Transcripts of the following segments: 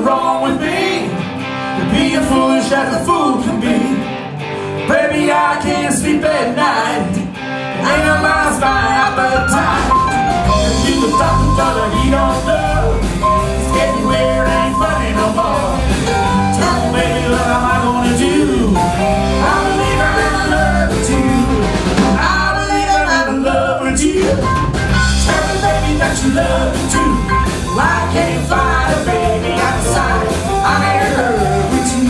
wrong with me? To be as foolish as a fool can be. Baby, I can't sleep at night. Ain't I lost my appetite. And you the talking for the heat on love. It's getting weird, ain't funny no more. Tell me, baby, what am I gonna do? I believe I'm in love with you. I believe I'm in love with you. Tell me, baby, that you love me too. Well, I can't find a baby outside. I'm in love with you.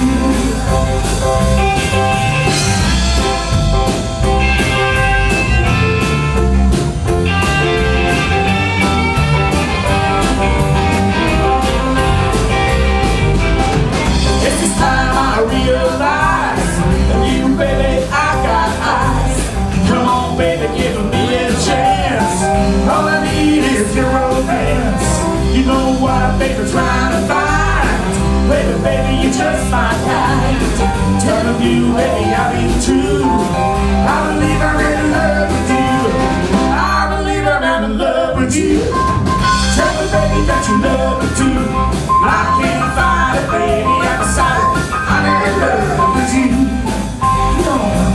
It's this time I realize that you, baby, I got eyes. Come on, baby, give me a chance. All I need is your romance. You know what I'm baby trying to find. Baby, baby, you're just my kind. Telling you, baby, I'll be true. I believe I'm in love with you. I believe I'm in love with you. Tell me, baby, that you love me too. I can't find it, baby, I'm beside it. I'm in love with you. Come on.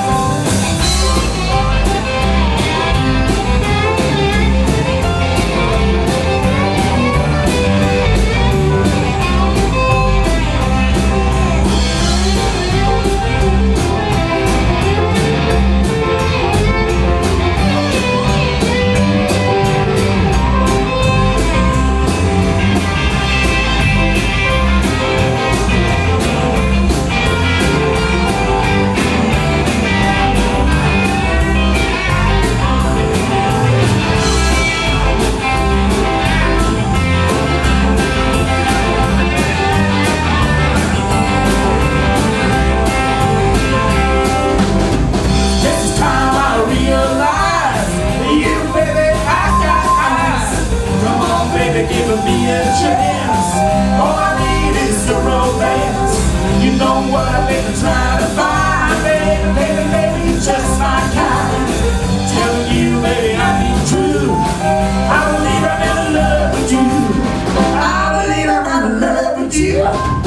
Give me a chance. All I need is the romance. You know what I've been trying to find. Baby, baby, baby, you're just my kind. Telling you, baby, I be true. I believe I'm in love with you. I believe I'm in love with you.